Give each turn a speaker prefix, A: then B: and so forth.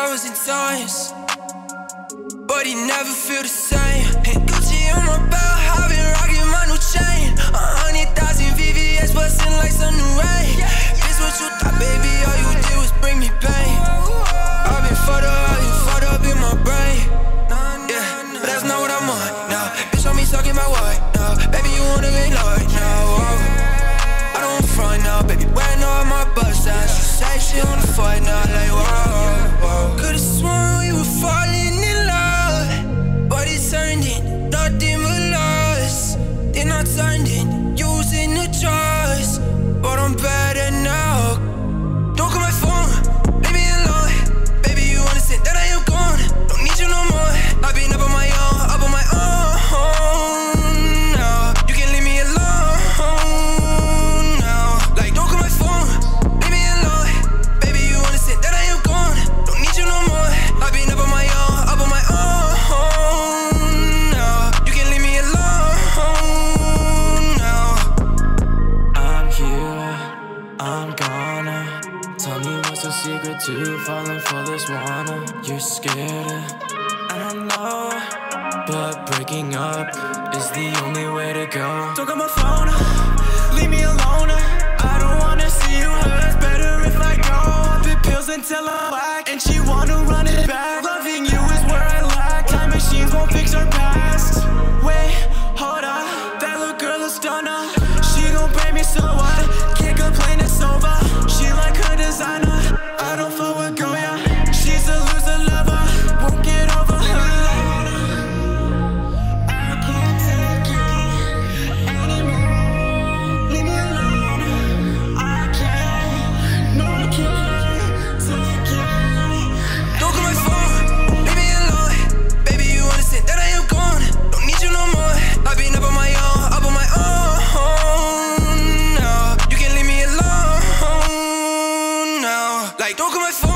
A: 1,000 times, but he never feel the same. And Gucci on my belt, I've been rocking my new chain. 100,000 VVS bustin' like some new rain. This what you thought, baby, all you did was bring me pain. I've been fucked up in my brain. Yeah, but that's not what I'm on, no. Bitch on me sucking my white, no. Baby, you wanna be Lord, no. I don't front now, baby, wearing all my bust down. She say she on the fight now, like whoa. Could've sworn we were falling in love, but it turned in nothing but loss. Then I turned in using the trust, but I'm better now. Don't call my phone, leave me alone. Baby, you understand that I am gone. Don't need you no more. I've been up on my own, now. You can leave me alone now. Like, don't call my phone, leave me alone. Baby, you understand that I am gone. Don't need you no more. I've been up on my own, now. You can leave me alone now.
B: I'm here, I'm gonna. Tell me what's the secret to falling for this wanna. You're scared, I know, but breaking up is the only way to go. Don't got my phone, leave me alone. I don't wanna see you hurt. It's better if I go. I'll put pills until I'm black, and she wanna run it back. Loving you is where I lack. Time machines won't fix our past. Wait, hold up, that little girl is stunner. She gon' break me, so what? Can't complain, it's over. She like her designer. I don't fuck with girl, yeah. She's a loser lover, won't get over her. I can't take it anymore. Leave me alone. I can't, no, I can't take it.
A: Don't call my phone, leave me alone. Baby, you understand that I am gone. Don't need you no more. I've been up on my own, now. You can leave me alone now. Like, don't call my phone.